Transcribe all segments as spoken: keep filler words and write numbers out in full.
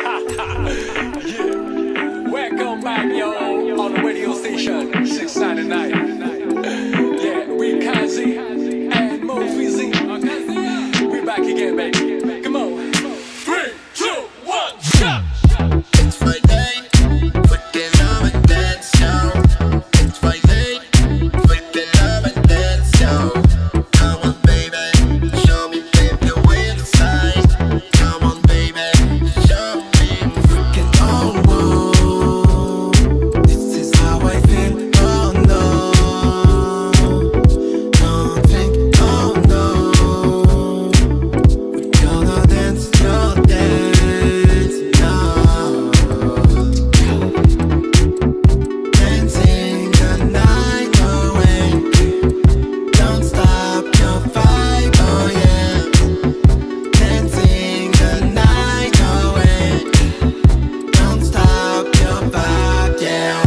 Yeah. Welcome back, yo, on the radio station six ninety-nine. Yeah, we Kazi and Mo Fizi. We back again, baby. Come on. Three, two, one, shot. It's Friday, freaking love and dance show. It's Friday, freaking love and dance show. Come on, baby, show me, baby, your way inside. Come on, baby, show me, freaking oh, whoa. This is how I feel. Oh no, don't think, oh no. We're gonna dance, no dance, no. Dancing the night away. Don't stop your vibe, oh yeah. Dancing the night away. Don't stop your vibe, yeah.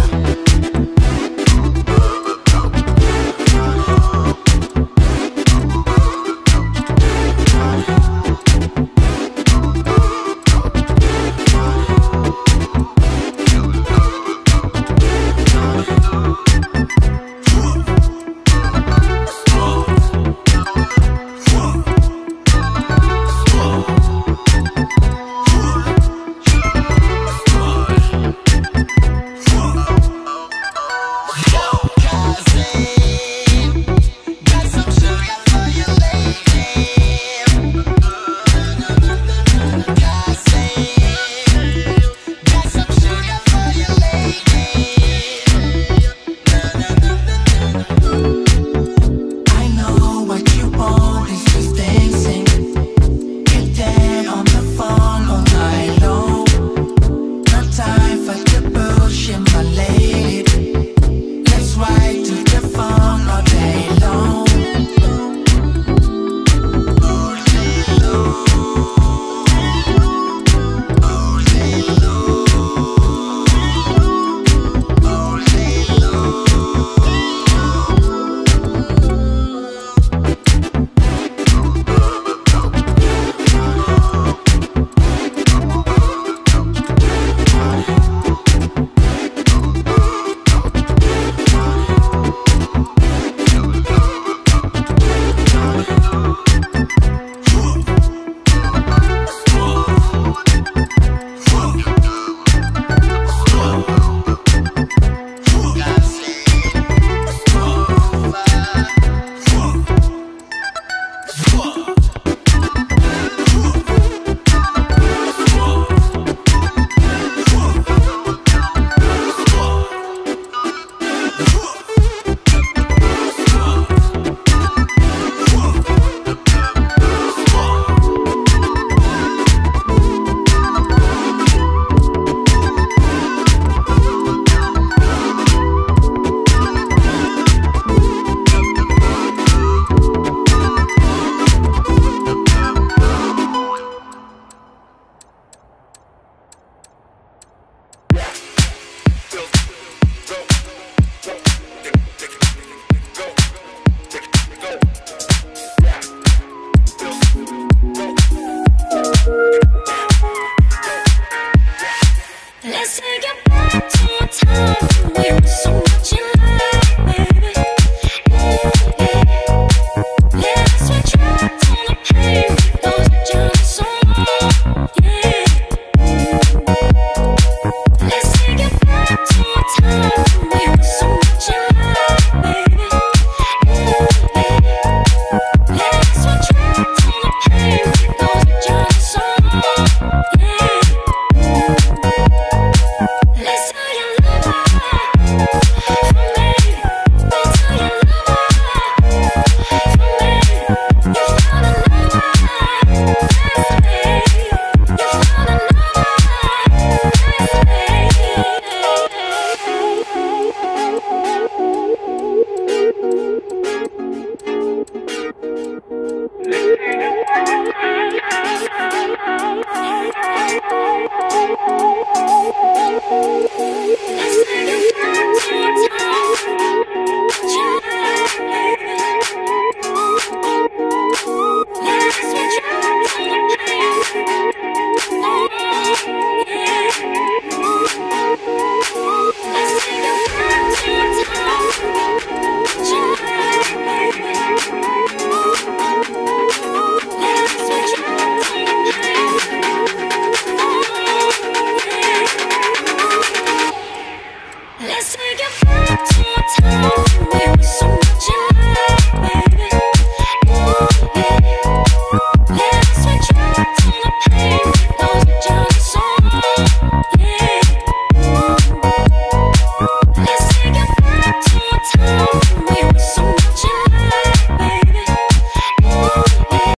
I know what you want is just dancing. Get down on the phone all night long. No time for the bullshit, my lady. Let's ride to the phone all day long. All day long. All day long. All day long. Let's take it back to a time when we were so